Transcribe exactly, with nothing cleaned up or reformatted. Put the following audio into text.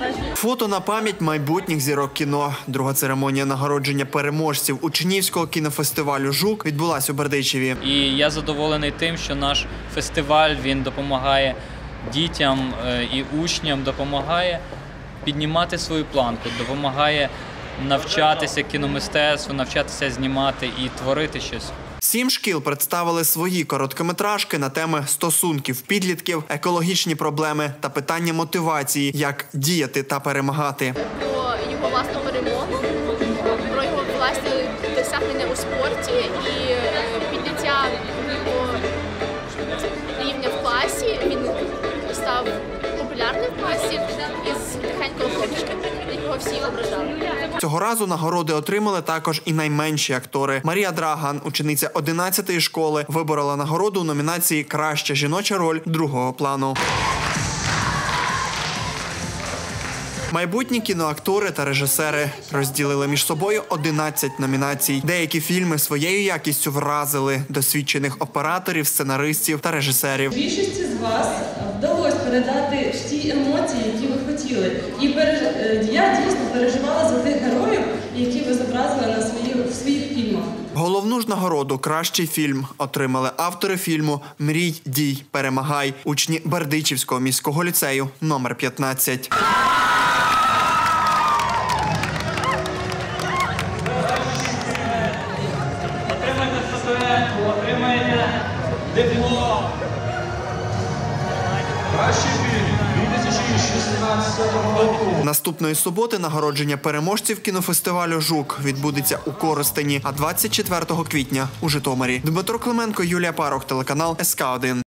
Фото на пам'ять майбутніх зірок кіно. Друга церемонія нагородження переможців учнівського кінофестивалю «Жук» відбулась у Бердичеві. І я задоволений тим, що наш фестиваль, він допомагає дітям і учням, допомагає піднімати свою планку, допомагає навчатися кіномистецтву, навчатися знімати і творити щось. Сім шкіл представили свої короткометражки на теми стосунків підлітків, екологічні проблеми та питання мотивації, як діяти та перемагати. Про його власну перемогу, про його власні досягнення у спорті і підняття його рівня в класі. Він став популярним в класі із тихенького хлопчика, якого всі ображали. Цього разу нагороди отримали також і найменші актори. Марія Драган, учениця одинадцятої школи, виборола нагороду у номінації «Краща жіноча роль другого плану». Майбутні кіноактори та режисери розділили між собою одинадцять номінацій. Деякі фільми своєю якістю вразили досвідчених операторів, сценаристів та режисерів. Більшості з вас вдалося передати ті емоції, які ви хотіли. І переж... я дійсно переживала за тих героїв, які ви зобразили на своїх, в своїх фільмах. Головну ж нагороду «Кращий фільм» отримали автори фільму «Мрій, дій, перемагай», учні Бердичівського міського ліцею номер п'ятнадцять. Отримаєте диплом. Кращий фільм дві тисячі шістнадцятого року. Наступної суботи нагородження переможців кінофестивалю «Жук» відбудеться у Коростені, а двадцять четвертого квітня – у Житомирі. Дмитро Клименко, Юлія Парох, телеканал ес ка один.